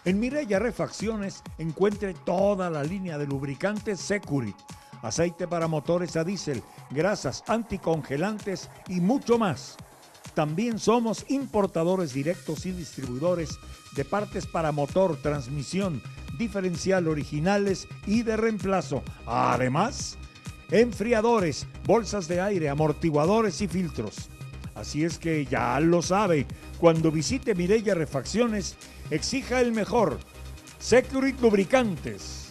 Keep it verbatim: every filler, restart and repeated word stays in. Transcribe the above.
En Mireya Refacciones encuentre toda la línea de lubricantes Securit, aceite para motores a diésel, grasas anticongelantes y mucho más. También somos importadores directos y distribuidores de partes para motor, transmisión, diferencial originales y de reemplazo. Además, enfriadores, bolsas de aire, amortiguadores y filtros. Así es que ya lo sabe, cuando visite Mireya Refacciones, exija el mejor. Securit Lubricantes.